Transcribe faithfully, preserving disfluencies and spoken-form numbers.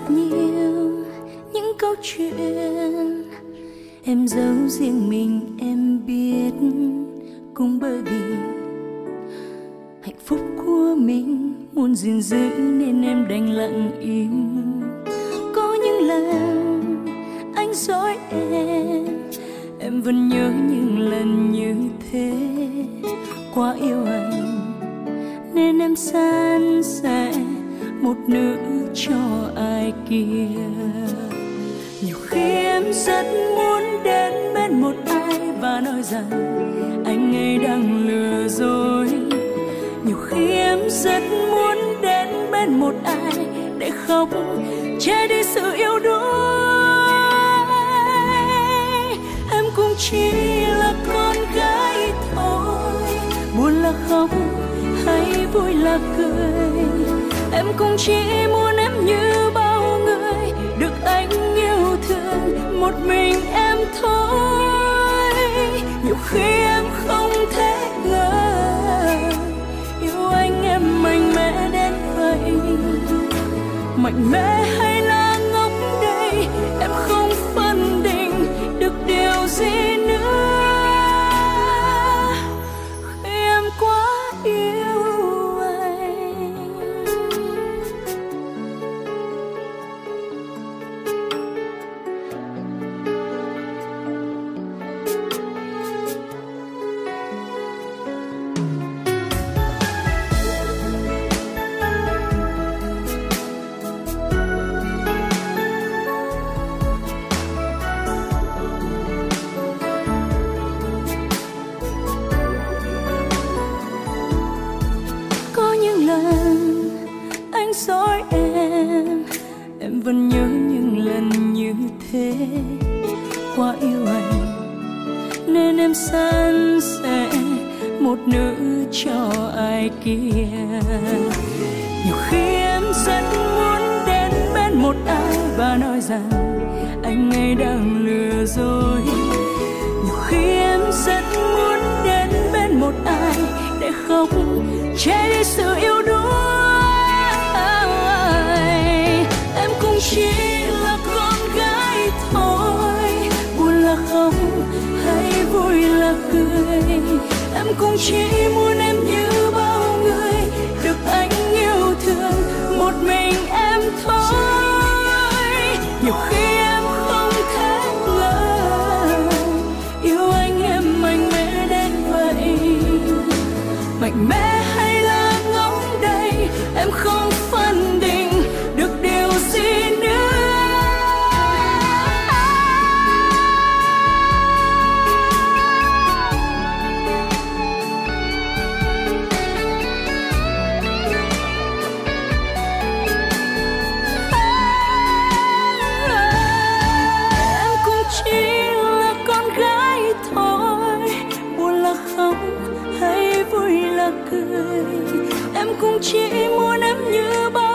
nhiều những câu chuyện em giấu riêng mình em biết, cũng bởi vì hạnh phúc của mình muốn gìn giữ nên em đành lặng im. Có những lần anh dối em, em vẫn nhớ những lần như thế. Quá yêu anh nên em san sẻ một nửa cho ai kia. Nhiều khi em rất muốn đến bên một ai và nói rằng anh ấy đang lừa dối. Nhiều khi em rất muốn đến bên một ai để khóc che đi sự yêu đuối. Em cũng chỉ là con gái thôi, buồn là khóc hay vui là cười. Em cũng chỉ muốn em như bao người được anh yêu thương một mình em thôi. Nhiều khi em không thể ngờ yêu anh em mạnh mẽ đến vậy. Mạnh mẽ hay là ngốc đây, em không phân định được điều gì nữa. Khi em quá yêu anh. Anh dối em, em vẫn nhớ những lần như thế. Quá yêu anh nên em san sẻ một nửa cho ai kia. Nhiều khi em rất muốn đến bên một ai và nói rằng anh ấy đang lừa dối. Nhiều khi em rất muốn đến bên một ai để khóc che đi sự yêu đuối. Em cũng chỉ là con gái thôi, buồn là khóc hay vui là cười. Em cũng chỉ muốn em như bao người được anh yêu thương một mình em thôi. Nhiều khi em không thể ngờ yêu anh em mạnh mẽ đến vậy. Mạnh mẽ hay là ngốc đây, em không phân định được điều gì nữa. Em cũng chỉ là con gái thôi, buồn là khóc hay vui là cười. Em cũng chỉ muốn em như bao